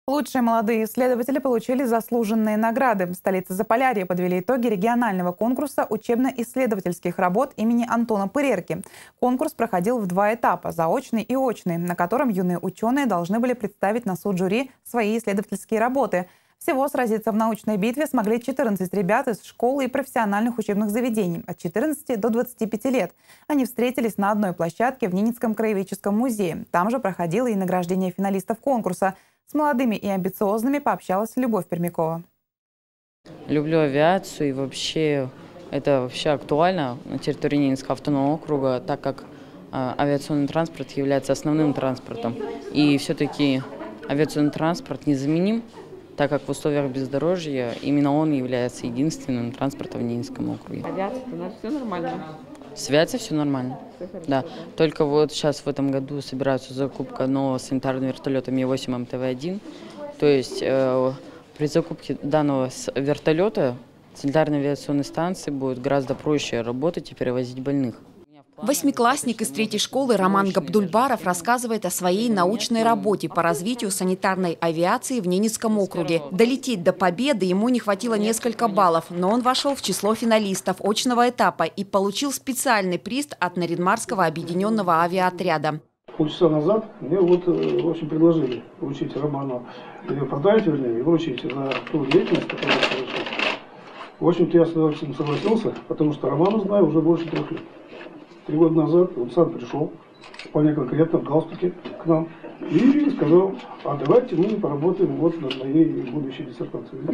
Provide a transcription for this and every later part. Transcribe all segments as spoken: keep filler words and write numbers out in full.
Лучшие молодые исследователи получили заслуженные награды. В столице Заполярья подвели итоги регионального конкурса учебно-исследовательских работ имени Антона Пырерки. Конкурс проходил в два этапа – заочный и очный, на котором юные ученые должны были представить на суд жюри свои исследовательские работы. Всего сразиться в научной битве смогли четырнадцать ребят из школы и профессиональных учебных заведений от четырнадцати до двадцати пяти лет. Они встретились на одной площадке в Ненецком краеведческом музее. Там же проходило и награждение финалистов конкурса. С молодыми и амбициозными пообщалась Любовь Пермякова. Люблю авиацию, и вообще это вообще актуально на территории Ненецкого автономного округа, так как э, авиационный транспорт является основным транспортом. И все-таки авиационный транспорт незаменим, так как в условиях бездорожья именно он является единственным транспортом в Ненецком округе. Авиация, у нас все нормально? С авиацией все нормально. Да. Только вот сейчас в этом году собирается закупка нового санитарного вертолета Ми восемь Эм Тэ Вэ один. То есть э, при закупке данного вертолета санитарной авиационной станции будет гораздо проще работать и перевозить больных. Восьмиклассник из третьей школы Роман Габдульбаров рассказывает о своей научной работе по развитию санитарной авиации в Ненецком округе. Долететь до победы ему не хватило несколько баллов, но он вошел в число финалистов очного этапа и получил специальный приз от Наринмарского объединенного авиаотряда. Полчаса назад мне вот, в общем, предложили вручить Роману, ее подарить, вернее, вручить за ту деятельность, которую он совершил. В общем-то, я с удовольствием согласился, потому что Роману знаю уже больше трех лет. Три года назад он сам пришел, вполне конкретно в галстуке к нам, и сказал: а давайте мы поработаем вот над моей будущей диссертацией.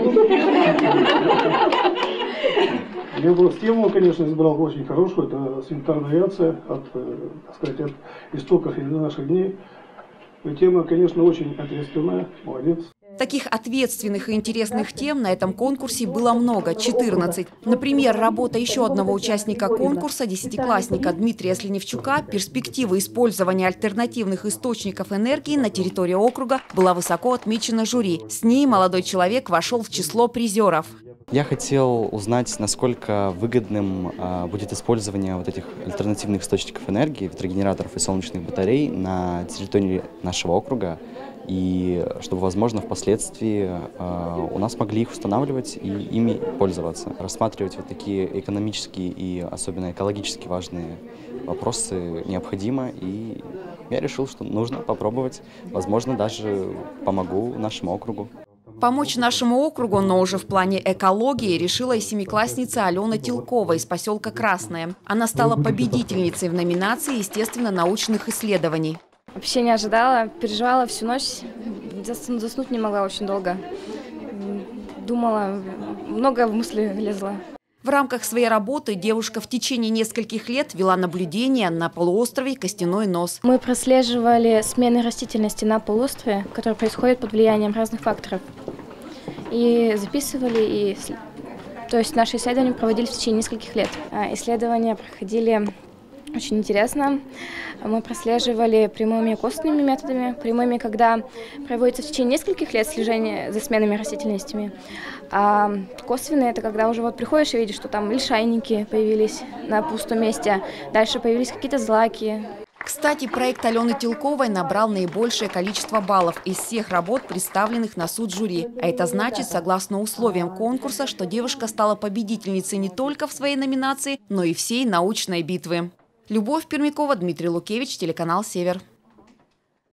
Я был с тему, конечно, избрал очень хорошую, это санитарная авиация, от, так сказать, от истоков и до наших дней. И тема, конечно, очень ответственная, молодец. Таких ответственных и интересных тем на этом конкурсе было много – четырнадцать. Например, работа еще одного участника конкурса, десятиклассника Дмитрия Сленевчука, перспективы использования альтернативных источников энергии на территории округа была высоко отмечена жюри. С ней молодой человек вошел в число призеров. Я хотел узнать, насколько выгодным э, будет использование вот этих альтернативных источников энергии, ветрогенераторов и солнечных батарей на территории нашего округа, и чтобы, возможно, впоследствии э, у нас могли их устанавливать и ими пользоваться. Рассматривать вот такие экономические и особенно экологически важные вопросы необходимо, и я решил, что нужно попробовать, возможно, даже помогу нашему округу. Помочь нашему округу, но уже в плане экологии, решила и семиклассница Алена Тилкова из поселка Красное. Она стала победительницей в номинации естественно-научных исследований. Вообще не ожидала, переживала всю ночь, заснуть не могла очень долго. Думала, много в мысли лезло. В рамках своей работы девушка в течение нескольких лет вела наблюдение на полуострове Костяной нос. Мы прослеживали смены растительности на полуострове, которые происходят под влиянием разных факторов. И записывали, и, то есть наши исследования проводили в течение нескольких лет. Исследования проходили очень интересно. Мы прослеживали прямыми и косвенными методами. Прямыми, когда проводится в течение нескольких лет слежение за сменами растительностями. А косвенные – это когда уже вот приходишь и видишь, что там лишайники появились на пустом месте, дальше появились какие-то злаки. Кстати, проект Алены Тилковой набрал наибольшее количество баллов из всех работ, представленных на суд жюри. А это значит, согласно условиям конкурса, что девушка стала победительницей не только в своей номинации, но и всей научной битвы. Любовь Пермякова, Дмитрий Лукевич, телеканал «Север».